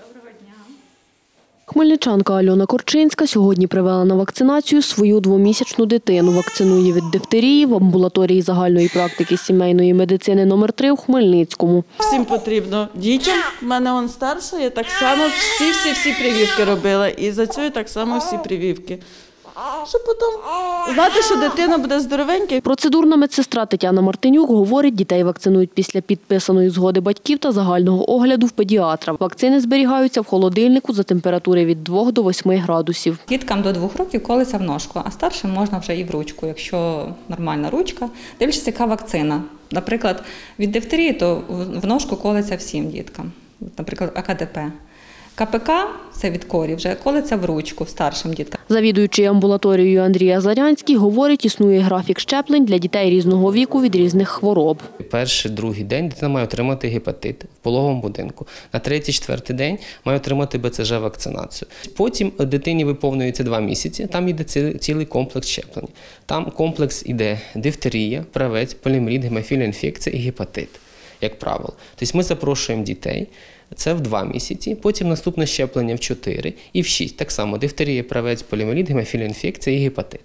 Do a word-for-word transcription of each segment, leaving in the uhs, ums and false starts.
Хмельничанка Альона Корчинська сьогодні привела на вакцинацію свою двомісячну дитину. Вакцинує від дифтерії в амбулаторії загальної практики сімейної медицини номер три у Хмельницькому. Всім потрібно. Дітям, в мене он старша, я так само всі-всі-всі прививки робила. І за цю так само всі прививки. Щоб потім знати, що дитина буде здоровенька. Процедурна медсестра Тетяна Мартинюк говорить, дітей вакцинують після підписаної згоди батьків та загального огляду в педіатра. Вакцини зберігаються в холодильнику за температури від двох до восьми градусів. Діткам до двох років колиться в ножку, а старшим можна вже і в ручку, якщо нормальна ручка. Дивлячись, яка вакцина. Наприклад, від дифтерії, то в ножку колиться всім діткам. Наприклад, А Ка Де Пе. Ка Пе Ка – це від корі, вже колиться в ручку старшим діткам. Завідуючий амбулаторією Андрій Азарянський говорить, існує графік щеплень для дітей різного віку від різних хвороб. Перший, другий день дитина має отримати гепатит в пологовому будинку. На третій, четвертий день має отримати Бе Це Же-вакцинацію. Потім дитині виповнюється два місяці, там йде цілий комплекс щеплень. Там комплекс іде дифтерія, правець, поліомієліт, гемофільна інфекція і гепатит, як правило. Тобто ми запрошуємо дітей. Це в два місяці, потім наступне щеплення в чотири і в шість. Так само дифтерія, правець, поліомієліт, гемофільна інфекція і гепатит.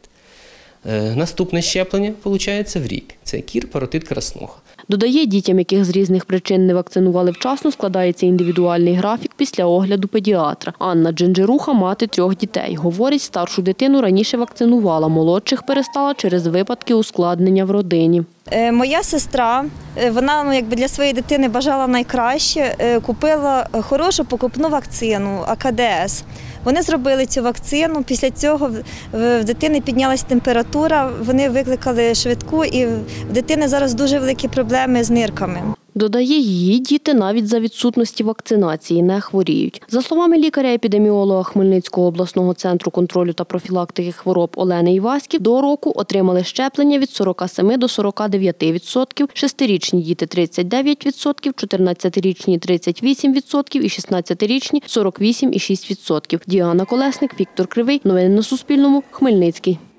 Е, наступне щеплення, виходить, в рік. Це кір, паротит, краснуха. Додає, дітям, яких з різних причин не вакцинували вчасно, складається індивідуальний графік після огляду педіатра. Анна Джинджируха – мати трьох дітей. Говорить, старшу дитину раніше вакцинувала, молодших перестала через випадки ускладнення в родині. Моя сестра, вона ну, якби для своєї дитини бажала найкраще, купила хорошу покупну вакцину А Ка Де Ес. Вони зробили цю вакцину, після цього в дитини піднялася температура, вони викликали швидку і в дитини зараз дуже великі проблеми з нирками. Додає, її діти навіть за відсутності вакцинації не хворіють. За словами лікаря-епідеміолога Хмельницького обласного центру контролю та профілактики хвороб Олени Іваськів, до року отримали щеплення від сорока семи до сорока дев'яти відсотків, шестирічні діти – тридцять дев'ять відсотків, чотирнадцятирічні – тридцять вісім відсотків і шістнадцятирічні – сорок вісім цілих шість десятих відсотка. Діана Колесник, Віктор Кривий. Новини на Суспільному. Хмельницький.